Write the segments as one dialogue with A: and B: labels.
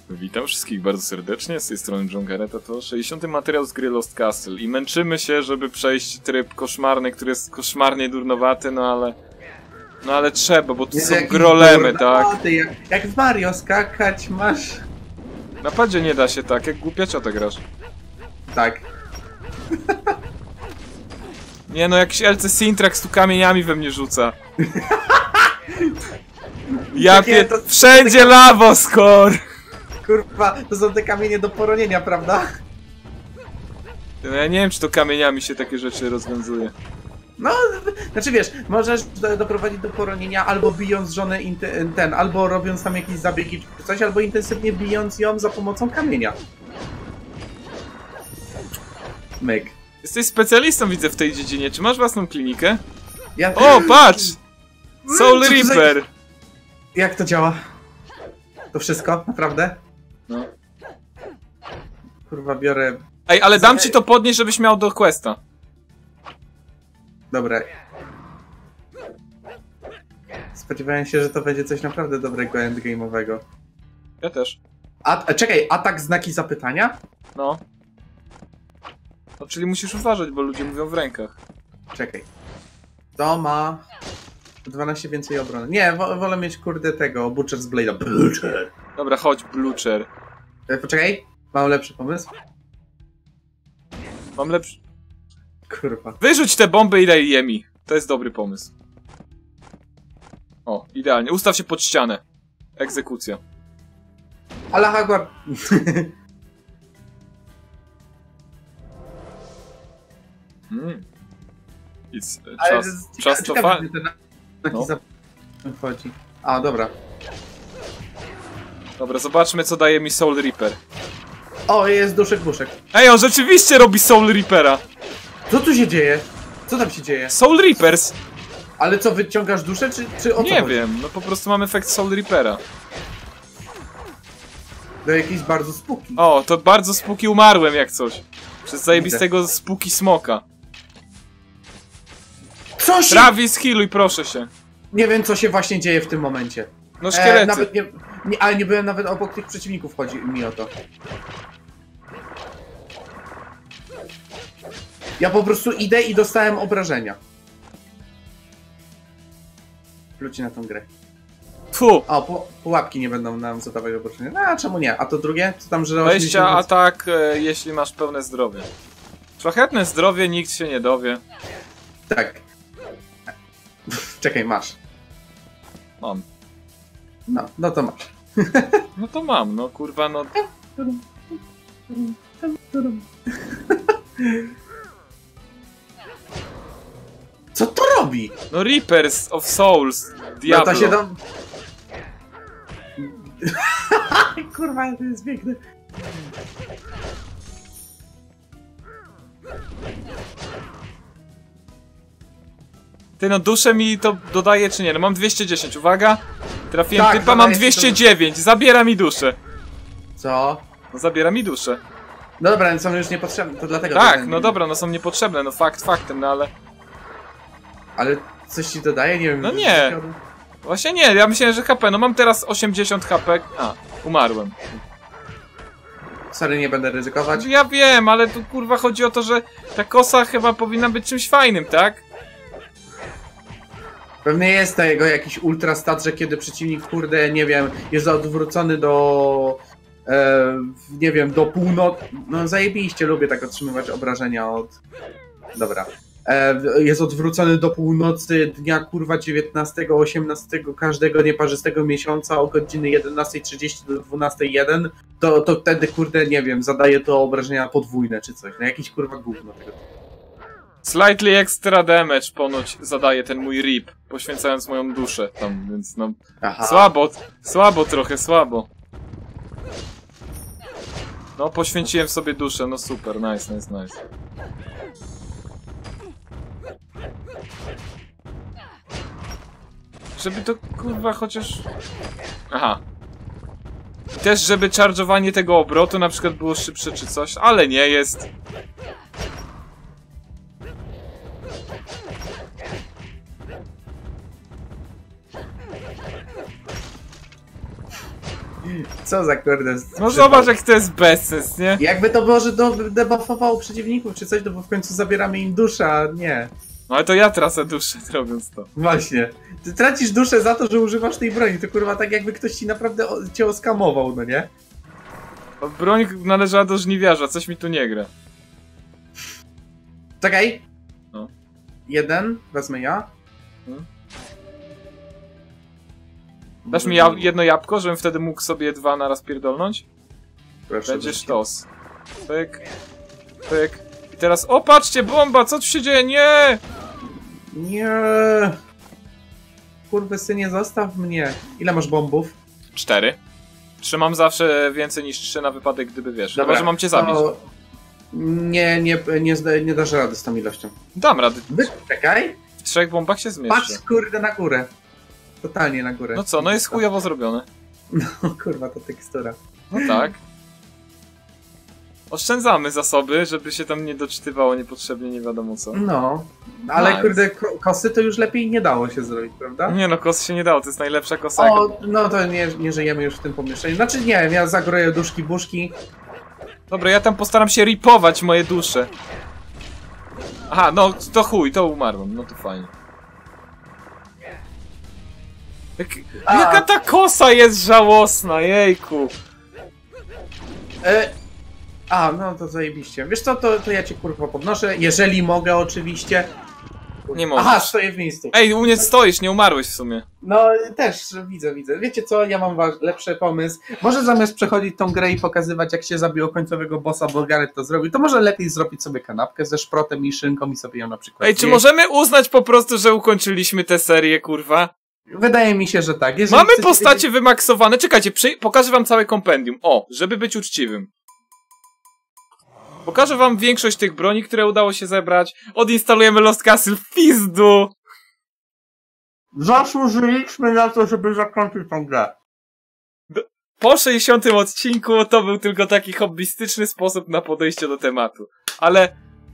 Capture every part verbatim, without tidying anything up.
A: Witam wszystkich bardzo serdecznie, z tej strony John Garreta, to sześćdziesiąty materiał z gry Lost Castle i męczymy się, żeby przejść tryb koszmarny, który jest koszmarnie durnowaty, no ale... No ale trzeba, bo tu
B: jest
A: są grolemy, tak?
B: Jak, jak w Mario skakać masz...
A: Na padzie nie da się tak, jak głupia ciota grasz.
B: Tak.
A: Nie no, jakiś L C Sintrax tu kamieniami we mnie rzuca. Ja pie...
B: to-
A: Wszędzie lawoskor!
B: Kurwa, to są te kamienie do poronienia, prawda?
A: No ja nie wiem, czy to kamieniami się takie rzeczy rozwiązuje.
B: No, znaczy wiesz, możesz do, doprowadzić do poronienia albo bijąc żonę ten, albo robiąc tam jakieś zabiegi czy coś, albo intensywnie bijąc ją za pomocą kamienia. Myk.
A: Jesteś specjalistą, widzę, w tej dziedzinie. Czy masz własną klinikę?
B: Ja...
A: O, patrz! Soul
B: Co to za-
A: Reaper!
B: Jak to działa? To wszystko? Naprawdę?
A: No.
B: Kurwa, biorę...
A: Ej, ale dam ci to podnieść, żebyś miał do questa.
B: Dobra. Spodziewałem się, że to będzie coś naprawdę dobrego endgame'owego.
A: Ja też.
B: A, a czekaj, atak znaki zapytania?
A: No. No, czyli musisz uważać, bo ludzie mówią w rękach.
B: Czekaj. To ma... dwanaście więcej obrony. Nie, wo wolę mieć kurde tego, Butcher's Blade'a. Butcher.
A: Dobra, chodź, Blucher.
B: E, poczekaj, mam lepszy pomysł.
A: Mam lepszy...
B: Kurwa.
A: Wyrzuć te bomby i daj je mi. To jest dobry pomysł. O, idealnie. Ustaw się pod ścianę. Egzekucja.
B: Ale Hagwar...
A: Mm. It's uh,
B: Ale
A: just,
B: cieka
A: just
B: ciekawe,
A: fa-
B: że ten znaki
A: No.
B: zapytania wchodzi. A, dobra.
A: Dobra, zobaczmy, co daje mi Soul Reaper.
B: O, jest duszek buszek.
A: Ej, on rzeczywiście robi Soul Reapera.
B: Co tu się dzieje? Co tam się dzieje?
A: Soul Reapers.
B: Ale co, wyciągasz duszę, czy, czy o co
A: Nie
B: chodzi?
A: wiem, no po prostu mam efekt Soul Reapera.
B: To jakieś bardzo spooky.
A: O, to bardzo spooky umarłem jak coś. Przez zajebistego spooky smoka.
B: Co się...
A: Travis, healuj, proszę się.
B: Nie wiem, co się właśnie dzieje w tym momencie.
A: No szkielety.
B: E, nawet nie, nie, ale nie byłem nawet obok tych przeciwników, chodzi mi o to. Ja po prostu idę i dostałem obrażenia. Plucie na tą grę.
A: Fu.
B: O, pu pułapki nie będą nam zadawać obrażenia. No, a czemu nie? A to drugie? Co tam, że...
A: dwadzieścia atak, e, jeśli masz pełne zdrowie. Szlachetne zdrowie, nikt się nie dowie.
B: Tak. Czekaj, masz.
A: Mam.
B: No, no to masz.
A: No to mam, no kurwa, no...
B: Co to robi?
A: No Reapers of Souls,
B: No
A: Diablo.
B: to się tam... Kurwa, to jest piękne.
A: Ty no, duszę mi to dodaje czy nie? No mam dwieście dziesięć, uwaga. Trafiłem
B: Tak,
A: typa, mam
B: dodaje ci
A: dwieście dziewięć, zabiera mi duszę.
B: Co?
A: No zabiera mi duszę.
B: No dobra, są już niepotrzebne, to dlatego...
A: Tak,
B: ten-
A: no dobra, no są niepotrzebne, no fakt faktem, no ale...
B: Ale coś ci dodaje? Nie wiem.
A: No nie. Właśnie nie, ja myślałem, że H P, no mam teraz osiemdziesiąt H P. A, umarłem.
B: Sorry, nie będę ryzykować.
A: Ja wiem, ale tu kurwa chodzi o to, że ta kosa chyba powinna być czymś fajnym, tak?
B: Pewnie jest tego jakiś ultra stat, że kiedy przeciwnik, kurde, nie wiem, jest odwrócony do... E, nie wiem, do północy... No zajebiście, lubię tak otrzymywać obrażenia od... Dobra. E, jest odwrócony do północy dnia, kurwa, dziewiętnastego, osiemnastego każdego nieparzystego miesiąca o godziny jedenastej trzydzieści do dwunastej jeden, to, to wtedy, kurde, nie wiem, zadaje to obrażenia podwójne czy coś. No jakiś, kurwa, gówno tego.
A: Slightly extra damage ponoć zadaje ten mój rip, poświęcając moją duszę tam, więc no...
B: Aha.
A: Słabo, słabo trochę, słabo. No, poświęciłem sobie duszę, no super, nice, nice, nice. Żeby to, kurwa, chociaż... Aha. Też, żeby charge'owanie tego obrotu na przykład było szybsze czy coś, ale nie jest.
B: Co za kurde...
A: No zobacz, jak to jest bezsens, nie?
B: Jakby to było, że to debuffowało przeciwników czy coś, to bo w końcu zabieramy im duszę, a nie.
A: No ale to ja tracę duszę robiąc to.
B: Właśnie. Ty tracisz duszę za to, że używasz tej broni. To kurwa tak jakby ktoś ci naprawdę o, cię oskamował, no nie?
A: No, broń należała do żniwiarza, coś mi tu nie gra.
B: Czekaj.
A: No.
B: Jeden, wezmę ja.
A: Hmm. Dasz mi ja jedno jabłko, żebym wtedy mógł sobie dwa naraz pierdolnąć?
B: Proszę
A: Będzie
B: bardzo.
A: sztos. Pyk. Pyk. I teraz, o patrzcie, bomba, co tu się dzieje? Nie!
B: Nie. Kurwy synie, zostaw mnie. Ile masz bombów?
A: Cztery. Trzymam zawsze więcej niż trzy na wypadek, gdyby wiesz.
B: Dobra,
A: Chyba, że mam cię zabić.
B: to... Nie, nie, nie, zda, nie dasz rady z tą ilością.
A: Dam rady.
B: Czekaj.
A: W trzech bombach się zmieszczę.
B: Patrz kurde na górę. Totalnie na górę.
A: No co, no jest chujowo zrobione.
B: No kurwa, to tekstura.
A: No tak. Oszczędzamy zasoby, żeby się tam nie doczytywało niepotrzebnie nie wiadomo co.
B: No. Ale
A: Nice.
B: kurde, ko kosy to już lepiej nie dało się zrobić, prawda?
A: Nie no, kos się nie dało, to jest najlepsza kosa. jaka-
B: O, no to nie, nie żyjemy już w tym pomieszczeniu. Znaczy nie wiem, ja zagroję duszki buszki.
A: Dobra, ja tam postaram się ripować moje dusze. Aha, no to chuj, to umarłem, no to fajnie. Jak,
B: A.
A: jaka ta kosa jest żałosna, jejku.
B: E, a, no to zajebiście. Wiesz co, to, to ja cię kurwa podnoszę, jeżeli mogę oczywiście.
A: Nie możesz.
B: Aha, stoję w miejscu.
A: Ej, u mnie stoisz, nie umarłeś w sumie.
B: No też widzę, widzę. Wiecie co, ja mam waż- lepszy pomysł. Może zamiast przechodzić tą grę i pokazywać jak się zabiło końcowego bossa, bo Gareth to zrobił, to może lepiej zrobić sobie kanapkę ze szprotem i szynką i sobie ją na przykład
A: Ej, czy
B: zjeść.
A: możemy uznać po prostu, że ukończyliśmy tę serię, kurwa?
B: Wydaje mi się, że tak. Jeżeli
A: Mamy
B: chcecie
A: postacie
B: wiedzieć-
A: wymaksowane. Czekajcie, przy... pokażę wam całe kompendium. O, żeby być uczciwym. Pokażę wam większość tych broni, które udało się zebrać. Odinstalujemy Lost Castle w pizdu.
B: Zasłużyliśmy na to, żeby zakończyć tą grę.
A: Po sześćdziesiątym odcinku to był tylko taki hobbystyczny sposób na podejście do tematu. Ale...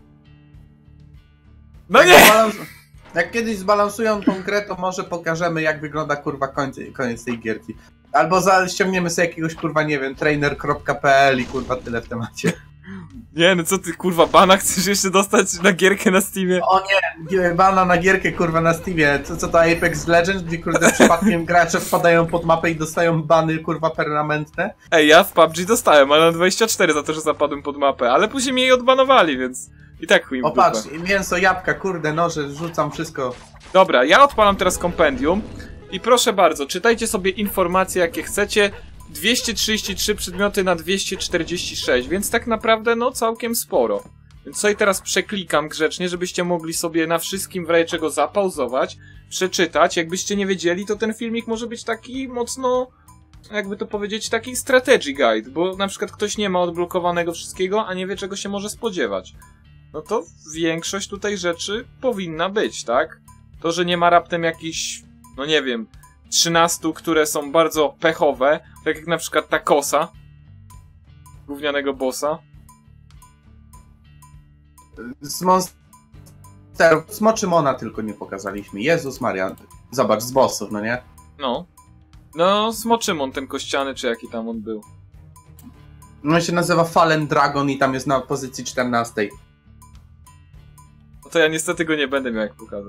A: No
B: Jak
A: nie!
B: zbalans- Jak kiedyś zbalansują tą grę, to może pokażemy jak wygląda kurwa koniec, koniec tej gierki. Albo za, ściągniemy sobie jakiegoś kurwa, nie wiem, trainer kropka p l i kurwa tyle w temacie.
A: Nie, no co ty, kurwa, bana chcesz jeszcze dostać na gierkę na Steamie?
B: O nie, bana na gierkę kurwa na Steamie. Co, co to Apex Legends, gdzie kurde przypadkiem gracze wpadają pod mapę i dostają bany kurwa permanentne?
A: Ej, ja w P U B G dostałem, ale na dwadzieścia cztery za to, że zapadłem pod mapę, ale później mnie jej odbanowali, więc i tak chuj im w
B: O
A: dupę.
B: patrz, mięso, jabłka, kurde, noże, rzucam wszystko.
A: Dobra, ja odpalam teraz kompendium i proszę bardzo, czytajcie sobie informacje jakie chcecie. dwieście trzydzieści trzy przedmioty na dwieście czterdzieści sześć, więc tak naprawdę no całkiem sporo. Więc sobie teraz przeklikam grzecznie, żebyście mogli sobie na wszystkim w razie czego zapauzować, przeczytać. Jakbyście nie wiedzieli, to ten filmik może być taki mocno, jakby to powiedzieć, taki strategy guide, bo na przykład ktoś nie ma odblokowanego wszystkiego, a nie wie czego się może spodziewać. No to większość tutaj rzeczy powinna być, tak? To, że nie ma raptem jakichś, no nie wiem, trzynastu, które są bardzo pechowe, tak jak na przykład ta kosa gównianego bossa.
B: Z monsterów, Smoczymona tylko nie pokazaliśmy. Jezus Maria, zobacz, z bossów, no nie?
A: No. No, Smoczymon, ten kościany, czy jaki tam on był.
B: On się nazywa Fallen Dragon i tam jest na pozycji czternastej.
A: No to ja niestety go nie będę miał jak pokazać.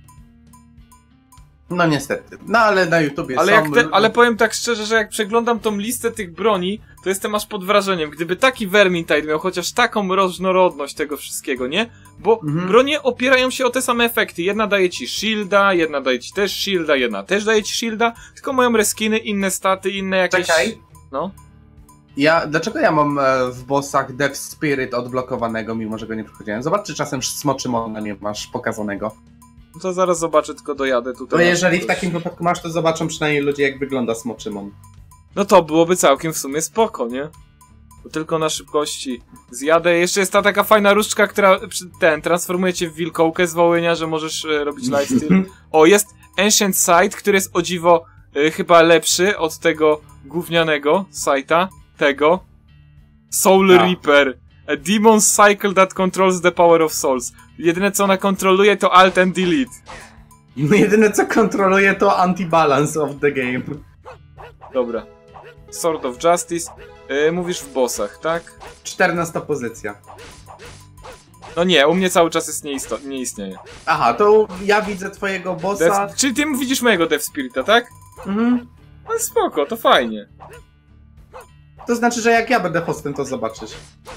B: No niestety. No ale na YouTubie
A: Ale,
B: są...
A: jak te, ale powiem tak szczerze, że jak przeglądam tą listę tych broni, to jestem aż pod wrażeniem. Gdyby taki Vermintide miał chociaż taką różnorodność tego wszystkiego, nie? Bo
B: Mhm.
A: bronie opierają się o te same efekty. Jedna daje ci shielda, jedna daje ci też shielda, jedna też daje ci shielda, tylko mają reskiny, inne staty, inne jakieś...
B: Czekaj.
A: No.
B: Ja, dlaczego ja mam e, w bossach Death Spirit odblokowanego, mimo że go nie przechodziłem? Zobacz, czy czasem Smoczymona nie masz pokazanego.
A: No to zaraz zobaczę, tylko dojadę tutaj.
B: To
A: na
B: jeżeli w
A: szybkość.
B: takim wypadku masz, to zobaczą przynajmniej ludzie, jak wygląda Smoczymon.
A: No to byłoby całkiem w sumie spoko, nie? Bo tylko na szybkości zjadę. Jeszcze jest ta taka fajna różdżka, która przy- ten, transformuje cię w wilkołkę z Wołynia, że możesz e, robić lifesteal. O, jest Ancient Sight, który jest o dziwo e, chyba lepszy od tego gównianego Sighta. Tego. Soul
B: A.
A: Reaper. A demon's cycle that controls the power of souls. Jedyne co ona kontroluje to Alt and Delete.
B: No jedyne co kontroluje to anti-balance of the game.
A: Dobra. Sword of Justice. Yy, mówisz w bossach, tak?
B: czternasta pozycja.
A: No nie, u mnie cały czas jest nie, isto- nie istnieje.
B: Aha, to ja widzę twojego bossa.
A: Death... Czyli ty widzisz mojego Death Spirita, tak?
B: Mhm.
A: No spoko, to fajnie.
B: To znaczy, że jak ja będę hostem, to zobaczysz.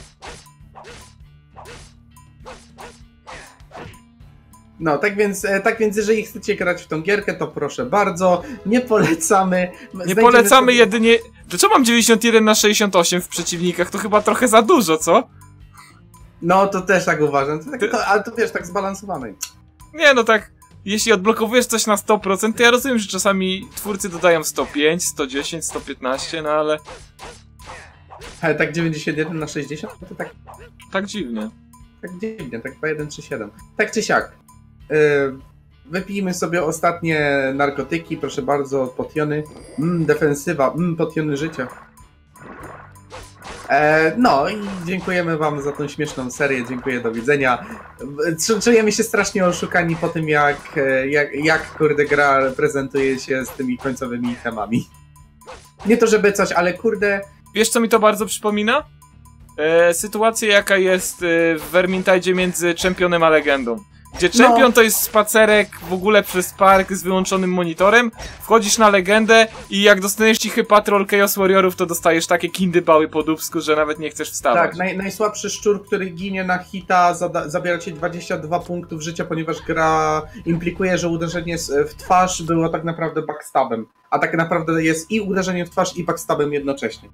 B: No, tak więc, e, tak więc jeżeli chcecie grać w tą gierkę, to proszę bardzo, nie polecamy.
A: Nie
B: Znajdziemy
A: polecamy
B: sobie...
A: jedynie... Dlaczego mam dziewięćdziesiąt jeden na sześćdziesiąt osiem w przeciwnikach? To chyba trochę za dużo, co?
B: No, to też tak uważam. To tak,
A: Ty-
B: to, ale to wiesz, tak zbalansowane.
A: Nie, no tak... Jeśli odblokowujesz coś na sto procent, to ja rozumiem, że czasami twórcy dodają sto pięć, sto dziesięć, sto piętnaście, no ale...
B: Ale tak dziewięćdziesiąt jeden na sześćdziesiąt, to tak,
A: Tak dziwnie.
B: tak dziwnie, tak dwa jeden trzy siedem. Tak czy siak. Yy, wypijmy sobie ostatnie narkotyki, proszę bardzo, potiony. Mmm, defensywa, mmm, potiony życia. E, no i dziękujemy wam za tą śmieszną serię, dziękuję, do widzenia. Czu- Czujemy się strasznie oszukani po tym, jak, e, jak, jak kurde gra prezentuje się z tymi końcowymi temami. Nie to żeby coś, ale kurde...
A: Wiesz, co mi to bardzo przypomina? E, sytuacja, jaka jest e, w Vermintide między czempionem a legendą. Gdzie czempion
B: No.
A: to jest spacerek w ogóle przez park z wyłączonym monitorem, wchodzisz na legendę i jak dostaniesz cichy patrol Chaos Warriorów, to dostajesz takie kindybały po dubsku, że nawet nie chcesz wstawać.
B: Tak, naj, najsłabszy szczur, który ginie na hita, zada, zabiera ci dwadzieścia dwa punktów życia, ponieważ gra implikuje, że uderzenie z- w twarz było tak naprawdę backstabem. A tak naprawdę jest i uderzenie w twarz, i backstabem jednocześnie.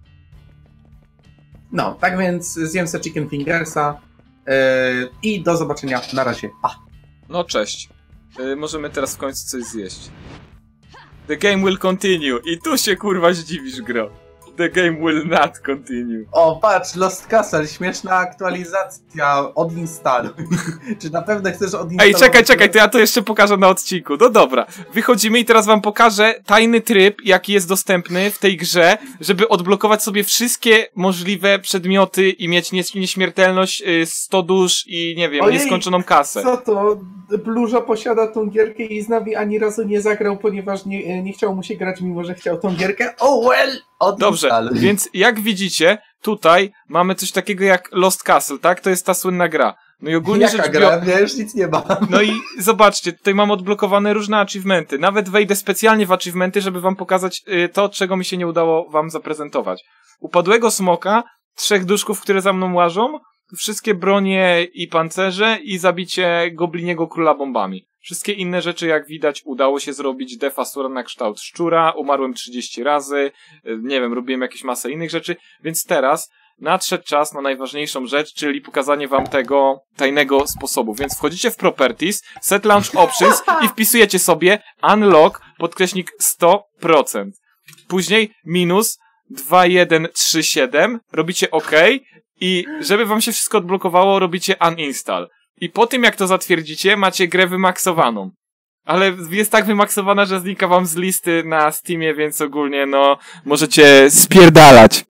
B: No, tak więc zjem se chicken fingersa yy, i do zobaczenia. Na razie. Pa.
A: No cześć. E, możemy teraz w końcu coś zjeść. The game will continue. I tu się kurwa zdziwisz, gro. The game will not continue.
B: O, patrz, Lost Castle, śmieszna aktualizacja. Odinstaluj. Czy na pewno chcesz odinstalować?
A: Ej, czekaj, czekaj, to ja to jeszcze pokażę na odcinku. No dobra, wychodzimy i teraz wam pokażę tajny tryb, jaki jest dostępny w tej grze, żeby odblokować sobie wszystkie możliwe przedmioty i mieć nie- nieśmiertelność, y, sto dusz i nie wiem,
B: Ojej,
A: nieskończoną kasę.
B: Co to? Bluża posiada tą gierkę i z nami ani razu nie zagrał, ponieważ nie, nie chciał mu się grać, mimo że chciał tą gierkę. Oh well!
A: Dobrze,
B: Odinstaluj.
A: więc jak widzicie, tutaj mamy coś takiego jak Lost Castle, tak? To jest ta słynna gra. No i ogólnie
B: Jaka
A: rzecz
B: gra?
A: biorąc...
B: Ja już nic nie mam.
A: No i zobaczcie, tutaj mam odblokowane różne achievementy. Nawet wejdę specjalnie w achievementy, żeby wam pokazać y, to, czego mi się nie udało wam zaprezentować. Upadłego smoka, trzech duszków, które za mną łażą, wszystkie bronie i pancerze i zabicie gobliniego króla bombami. Wszystkie inne rzeczy, jak widać, udało się zrobić. Defasura na kształt szczura, umarłem trzydzieści razy, y, nie wiem, robiłem jakieś masę innych rzeczy, więc teraz nadszedł czas na najważniejszą rzecz, czyli pokazanie wam tego tajnego sposobu. Więc wchodzicie w Properties, Set Launch Options i wpisujecie sobie Unlock, podkreśnik sto procent. Później minus dwa jeden trzy siedem, robicie OK i żeby wam się wszystko odblokowało, robicie Uninstall. I po tym jak to zatwierdzicie, macie grę wymaksowaną. Ale jest tak wymaksowana, że znika wam z listy na Steamie, więc ogólnie no możecie spierdalać.